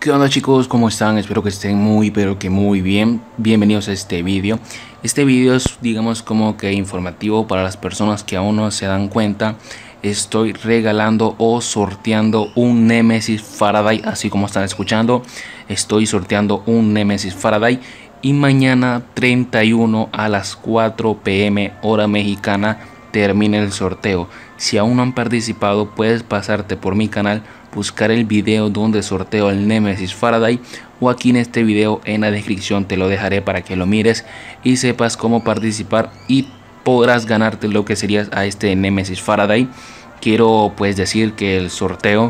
¿Qué onda, chicos? ¿Cómo están? Espero que estén muy pero que muy bien. Bienvenidos a este vídeo. Este vídeo es, digamos, como que informativo para las personas que aún no se dan cuenta. Estoy regalando o sorteando un Nemesis Faraday, así como están escuchando. Estoy sorteando un Nemesis Faraday y mañana 31 a las 4 p.m. hora mexicana termina el sorteo. Si aún no han participado, puedes pasarte por mi canal, buscar el video donde sorteo el Nemesis Faraday, o aquí en este video en la descripción te lo dejaré para que lo mires y sepas cómo participar y podrás ganarte lo que sería a este Nemesis Faraday. Quiero pues decir que el sorteo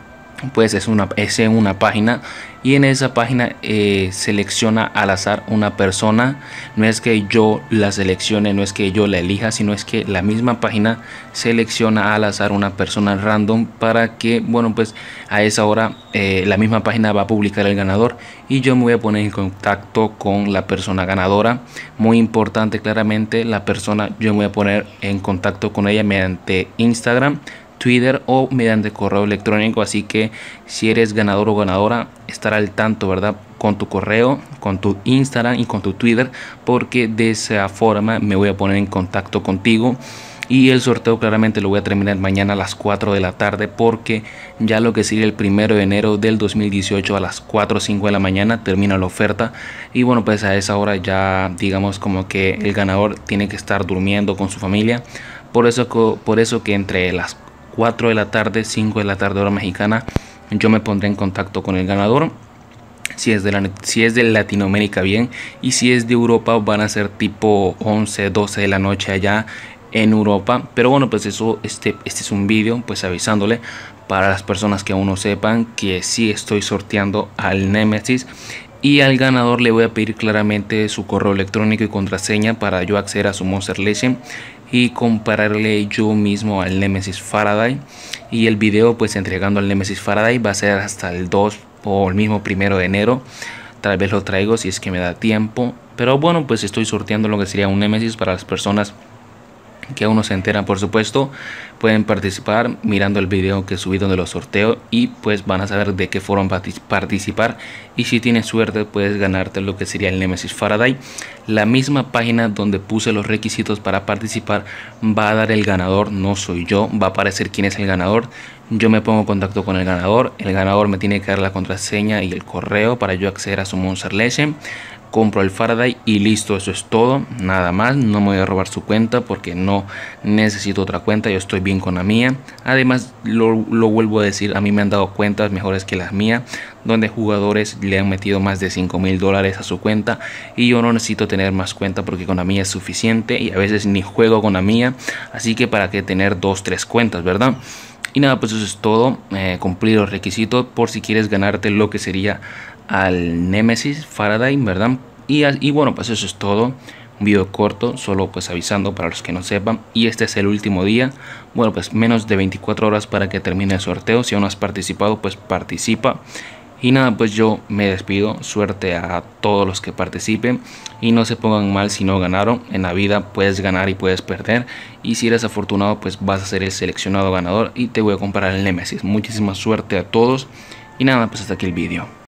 pues es en una página, y en esa página selecciona al azar una persona. No es que yo la seleccione, no es que yo la elija, sino es que la misma página selecciona al azar una persona random para que, bueno, pues a esa hora la misma página va a publicar el ganador y yo me voy a poner en contacto con la persona ganadora. Muy importante, claramente la persona, yo me voy a poner en contacto con ella mediante Instagram, Twitter o mediante correo electrónico. Así que si eres ganador o ganadora, estar al tanto, ¿verdad? Con tu correo, con tu Instagram y con tu Twitter, porque de esa forma me voy a poner en contacto contigo. Y el sorteo claramente lo voy a terminar mañana a las 4 de la tarde, porque ya lo que sería el 1 de enero del 2018 a las 4 o 5 de la mañana termina la oferta. Y bueno, pues a esa hora ya digamos como que el ganador tiene que estar durmiendo con su familia. Por eso que entre las 4 de la tarde, 5 de la tarde hora mexicana, yo me pondré en contacto con el ganador. Si es de Latinoamérica, bien, y si es de Europa, van a ser tipo 11, 12 de la noche allá en Europa. Pero bueno, pues eso, este es un vídeo pues avisándole para las personas que aún no sepan que sí estoy sorteando al Nemesis. Y al ganador le voy a pedir claramente su correo electrónico y contraseña para yo acceder a su Monster Legend y compararle yo mismo al Nemesis Faraday. Y el video pues entregando al Nemesis Faraday va a ser hasta el 2 o el mismo 1 de enero. Tal vez lo traigo si es que me da tiempo, pero bueno, pues estoy sorteando lo que sería un Nemesis para las personas que aún no se enteran. Por supuesto, pueden participar mirando el video que subí donde los sorteo y pues van a saber de qué forma participar, y si tienes suerte puedes ganarte lo que sería el Nemesis Faraday. La misma página donde puse los requisitos para participar va a dar el ganador, no soy yo, va a aparecer quién es el ganador. Yo me pongo en contacto con el ganador me tiene que dar la contraseña y el correo para yo acceder a su Monster Legend. Compro el Faraday y listo, eso es todo, nada más. No me voy a robar su cuenta porque no necesito otra cuenta, yo estoy bien con la mía. Además, lo vuelvo a decir, a mí me han dado cuentas mejores que las mías, donde jugadores le han metido más de $5,000 a su cuenta, y yo no necesito tener más cuenta porque con la mía es suficiente, y a veces ni juego con la mía, así que para qué tener 2-3 cuentas, ¿verdad? Y nada, pues eso es todo. Cumplir los requisitos por si quieres ganarte lo que sería al Nemesis Faraday, ¿verdad? Y bueno, pues eso es todo. Un video corto, solo pues avisando para los que no sepan. Y este es el último día. Bueno, pues menos de 24 horas para que termine el sorteo. Si aún no has participado, pues participa. Y nada, pues yo me despido. Suerte a todos los que participen. Y no se pongan mal si no ganaron. En la vida puedes ganar y puedes perder. Y si eres afortunado, pues vas a ser el seleccionado ganador y te voy a comprar el Nemesis. Muchísima suerte a todos. Y nada, pues hasta aquí el vídeo.